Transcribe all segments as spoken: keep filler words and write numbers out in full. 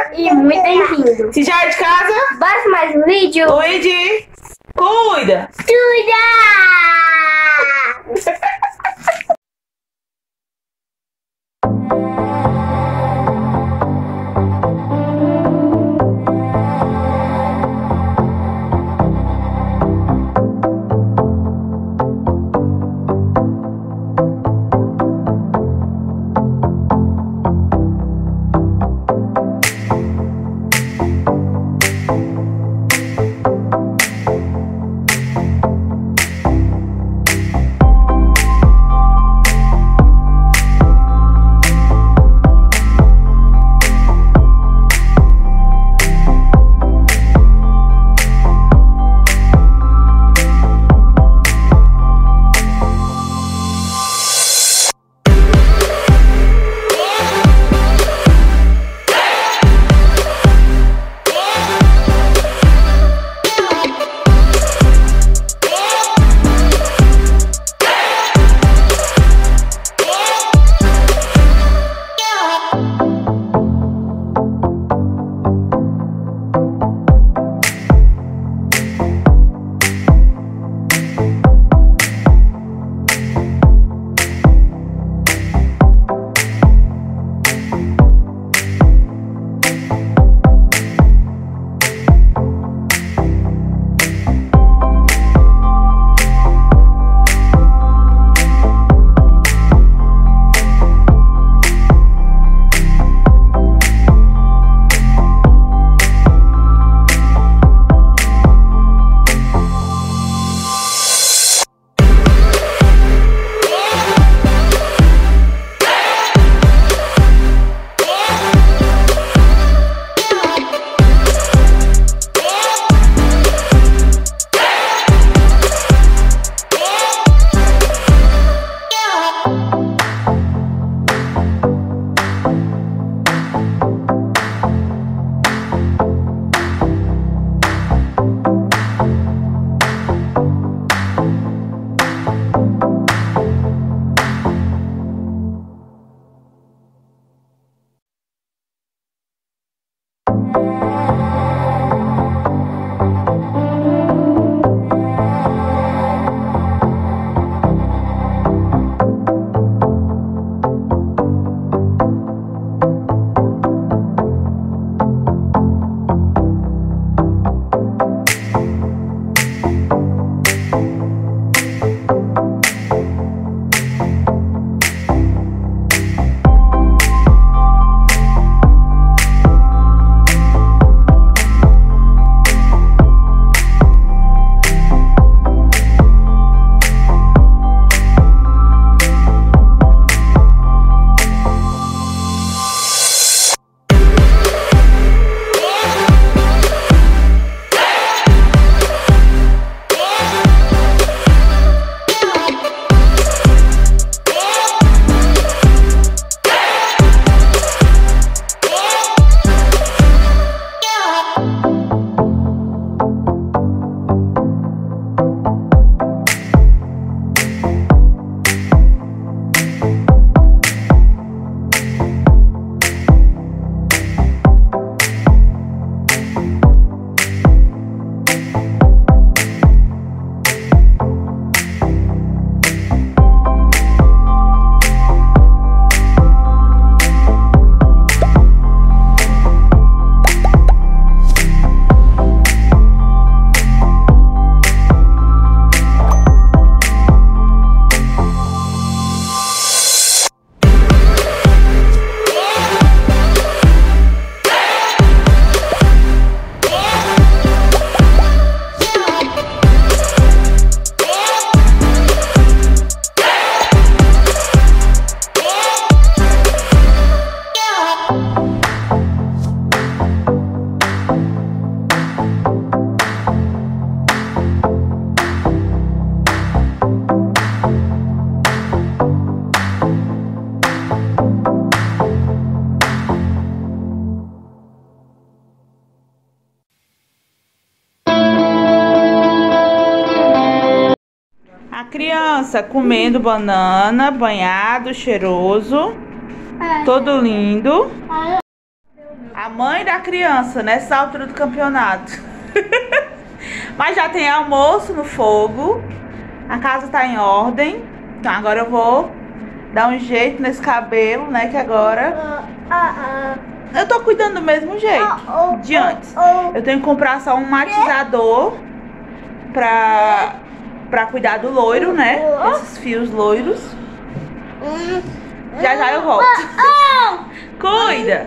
e muito bem-vindo. Se já é de casa, Bora para mais um vídeo. Luigi, cuida. Cuida! criança comendo banana, banhado, cheiroso, todo lindo. A mãe da criança nessa altura do campeonato. Mas já tem almoço no fogo. A casa tá em ordem. Então agora eu vou dar um jeito nesse cabelo, né? Que agora eu tô cuidando do mesmo jeito de antes. Eu tenho que comprar só um matizador pra, pra cuidar do loiro, né? Esses fios loiros. Já já eu volto. Cuida!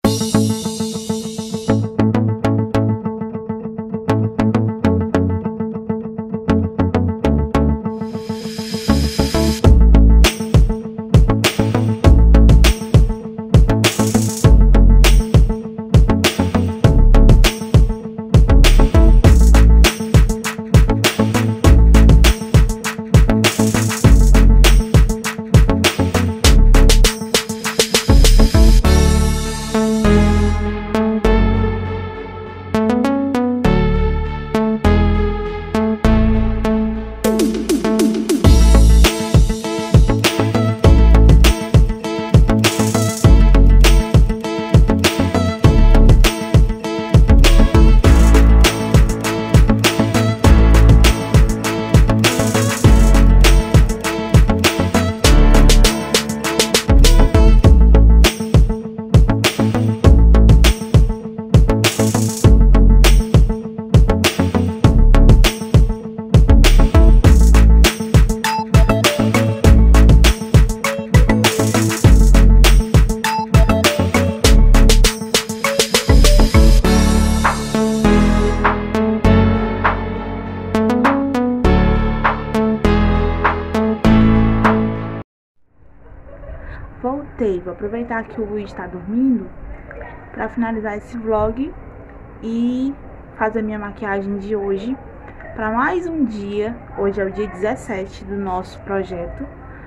Voltei, vou aproveitar que o Luiz está dormindo para finalizar esse vlog e fazer minha maquiagem de hoje para mais um dia. Hoje é o dia dezessete do nosso projeto,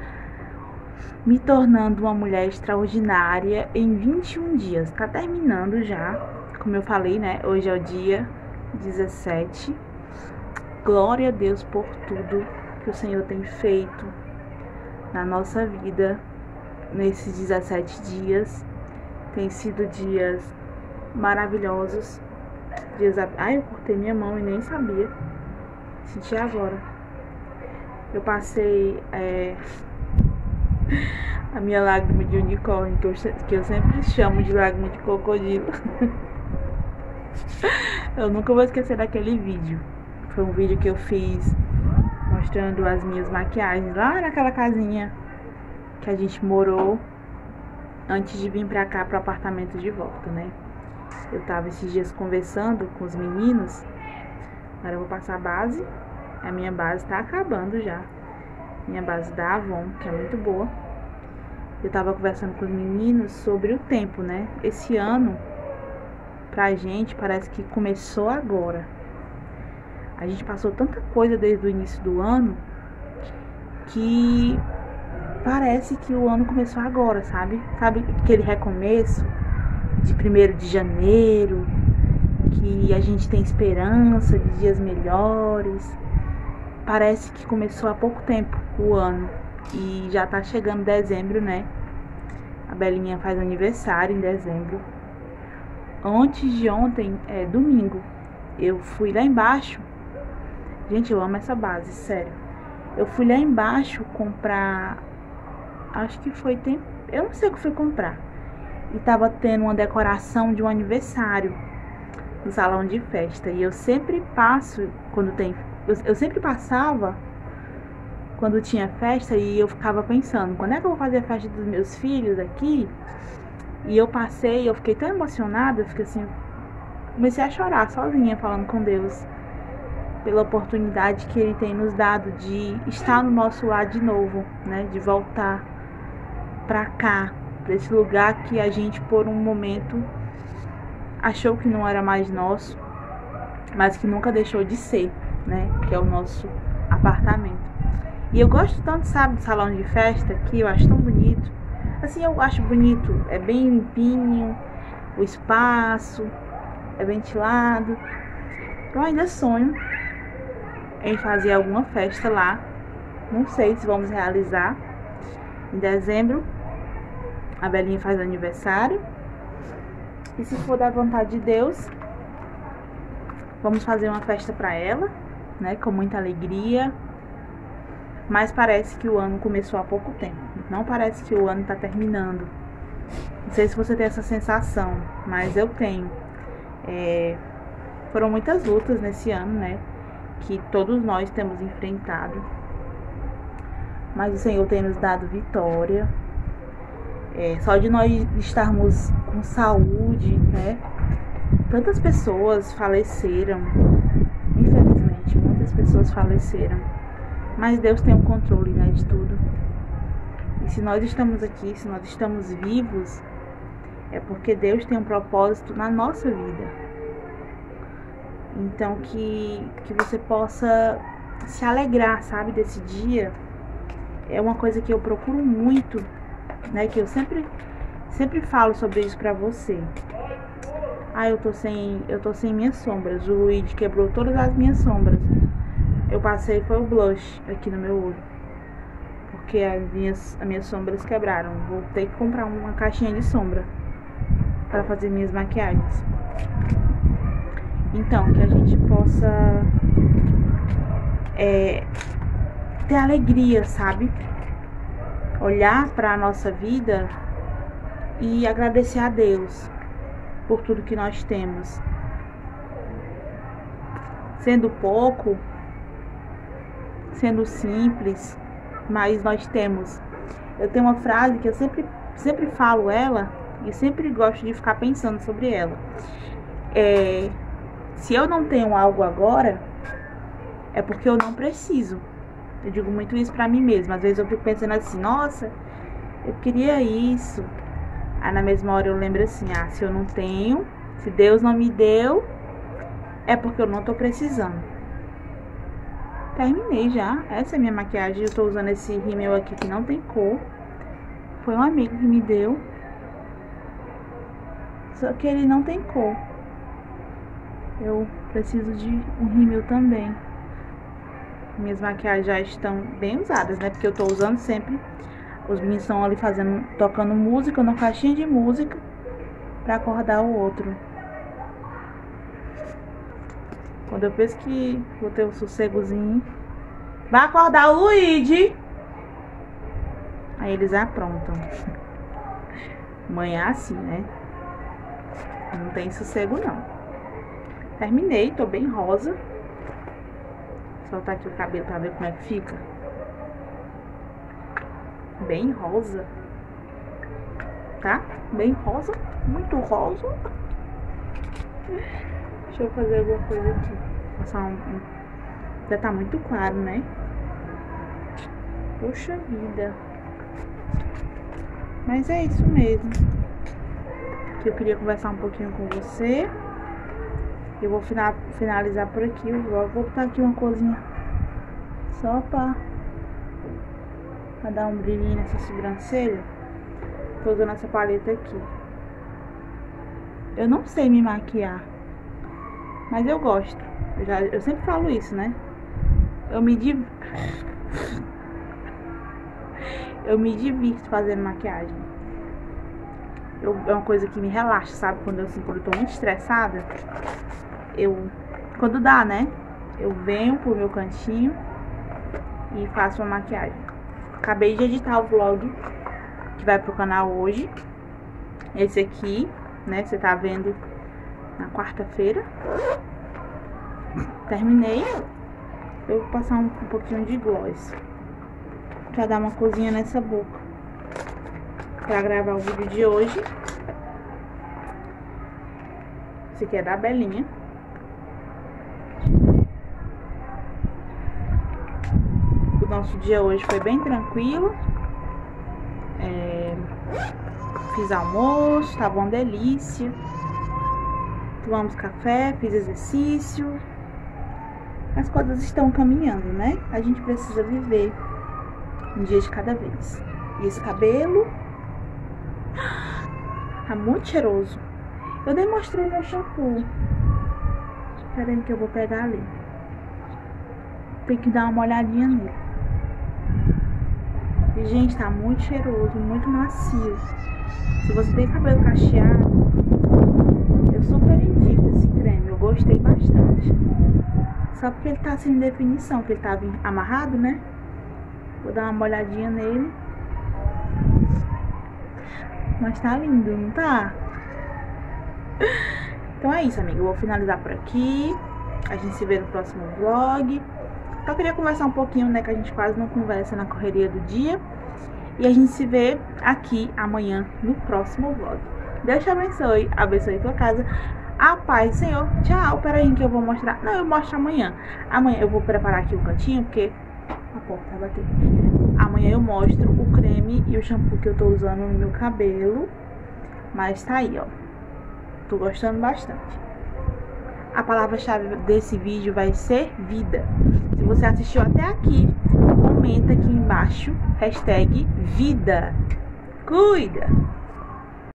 me tornando uma mulher extraordinária em vinte e um dias. Tá terminando já, como eu falei, né? Hoje é o dia dezessete. Glória a Deus por tudo que o Senhor tem feito na nossa vida. Nesses dezessete dias, tem sido dias maravilhosos. Dias... Ai, eu cortei minha mão e nem sabia. Senti agora. Eu passei é... a minha lágrima de unicórnio, que eu, que eu sempre chamo de lágrima de crocodilo. Eu nunca vou esquecer daquele vídeo. Foi um vídeo que eu fiz mostrando as minhas maquiagens lá naquela casinha que a gente morou antes de vir pra cá, pro apartamento de volta, né? Eu tava esses dias conversando com os meninos. Agora eu vou passar a base. A minha base tá acabando já. Minha base da Avon, que é muito boa. Eu tava conversando com os meninos sobre o tempo, né? Esse ano, pra gente, parece que começou agora. A gente passou tanta coisa desde o início do ano que parece que o ano começou agora, sabe? Sabe aquele recomeço de primeiro de janeiro, que a gente tem esperança de dias melhores. Parece que começou há pouco tempo o ano e já tá chegando dezembro, né? A Belinha faz aniversário em dezembro. Antes de ontem, é domingo, eu fui lá embaixo. Gente, eu amo essa base, sério. Eu fui lá embaixo comprar... Acho que foi tempo. Eu não sei o que fui comprar. E tava tendo uma decoração de um aniversário no salão de festa. E eu sempre passo quando tem. Eu, eu sempre passava quando tinha festa e eu ficava pensando, quando é que eu vou fazer a festa dos meus filhos aqui? E eu passei, eu fiquei tão emocionada, eu fiquei assim, comecei a chorar sozinha, falando com Deus pela oportunidade que Ele tem nos dado de estar no nosso lar de novo, né? De voltar pra cá, pra esse lugar que a gente por um momento achou que não era mais nosso, mas que nunca deixou de ser, né? Que é o nosso apartamento. E eu gosto tanto, sabe, do salão de festa aqui, eu acho tão bonito. Assim, eu acho bonito, é bem limpinho, o espaço é ventilado. Eu ainda sonho em fazer alguma festa lá. Não sei se vamos realizar. Em dezembro, a Belinha faz aniversário. E se for da vontade de Deus, vamos fazer uma festa para ela, né? Com muita alegria. Mas parece que o ano começou há pouco tempo. Não parece que o ano está terminando. Não sei se você tem essa sensação, mas eu tenho. É, foram muitas lutas nesse ano, né? Que todos nós temos enfrentado. Mas o Senhor tem nos dado vitória. É, só de nós estarmos com saúde, né? Tantas pessoas faleceram. Infelizmente, muitas pessoas faleceram. Mas Deus tem o controle, né, de tudo. E se nós estamos aqui, se nós estamos vivos, é porque Deus tem um propósito na nossa vida. Então que, que você possa se alegrar, sabe, desse dia. É uma coisa que eu procuro muito, né, que eu sempre, sempre falo sobre isso pra você. Ah, eu tô sem, eu tô sem minhas sombras. O Luigi quebrou todas as minhas sombras. Eu passei, foi o blush aqui no meu olho. Porque as minhas, as minhas sombras quebraram. Vou ter que comprar uma caixinha de sombra para fazer minhas maquiagens. Então, que a gente possa é, ter alegria, sabe? Olhar para a nossa vida e agradecer a Deus por tudo que nós temos. Sendo pouco, sendo simples, mas nós temos. Eu tenho uma frase que eu sempre, sempre falo ela e sempre gosto de ficar pensando sobre ela. É, se eu não tenho algo agora, é porque eu não preciso. Eu digo muito isso pra mim mesma. Às vezes eu fico pensando assim, nossa, eu queria isso. Aí na mesma hora eu lembro assim, ah, se eu não tenho, se Deus não me deu, é porque eu não tô precisando. Terminei já. Essa é a minha maquiagem. Eu tô usando esse rímel aqui que não tem cor. Foi um amigo que me deu. Só que ele não tem cor. Eu preciso de um rímel também. Minhas maquiagens já estão bem usadas, né? Porque eu tô usando sempre. Os meninos estão ali fazendo, tocando música na caixinha de música pra acordar o outro. Quando eu penso que vou ter um sossegozinho, vai acordar o Luigi. Aí eles aprontam. Mãe é assim, né? Não tem sossego não. Terminei, tô bem rosa. Vou soltar aqui o cabelo pra ver como é que fica. Bem rosa. Tá? Bem rosa. Muito rosa. Deixa eu fazer alguma coisa aqui. Passar um, um... Já tá muito claro, né? Poxa vida. Mas é isso mesmo. Que eu queria conversar um pouquinho com você. Eu vou finalizar por aqui o vlog. Vou botar aqui uma coisinha só pra, pra dar um brilhinho nessa sobrancelha. Tô usando essa paleta aqui. Eu não sei me maquiar, mas eu gosto. Eu, já, eu sempre falo isso, né? Eu me div... Eu me divirto fazendo maquiagem. Eu, é uma coisa que me relaxa, sabe? Quando eu, assim, quando eu tô muito estressada, eu... Quando dá, né? Eu venho pro meu cantinho e faço uma maquiagem. Acabei de editar o vlog que vai pro canal hoje. Esse aqui, né? Você tá vendo na quarta-feira. Terminei. Eu vou passar um, um pouquinho de gloss pra dar uma cozinha nessa boca, pra gravar o vídeo de hoje. Esse aqui é da Belinha. O nosso dia hoje foi bem tranquilo. É, fiz almoço, tava uma delícia. Tomamos café, fiz exercício. As coisas estão caminhando, né? A gente precisa viver um dia de cada vez. E esse cabelo tá muito cheiroso. Eu nem mostrei meu shampoo. Espera aí que eu vou pegar ali. Tem que dar uma olhadinha nele. E, gente, tá muito cheiroso, muito macio. Se você tem cabelo cacheado, eu super indico esse creme. Eu gostei bastante. Só porque ele tá sem definição, que ele tava amarrado, né? Vou dar uma olhadinha nele. Mas tá lindo, não tá? Então é isso, amiga. Eu vou finalizar por aqui. A gente se vê no próximo vlog. Só queria conversar um pouquinho, né? Que a gente quase não conversa na correria do dia. E a gente se vê aqui amanhã no próximo vlog. Deus te abençoe. Abençoe tua casa. A paz do Senhor. Tchau. Pera aí que eu vou mostrar. Não, eu mostro amanhã. Amanhã eu vou preparar aqui o cantinho, porque a porta vai bater. Amanhã eu mostro o creme e o shampoo que eu tô usando no meu cabelo. Mas tá aí, ó. Tô gostando bastante. A palavra-chave desse vídeo vai ser vida. Se você assistiu até aqui, comenta aqui embaixo, hashtag vida. Cuida!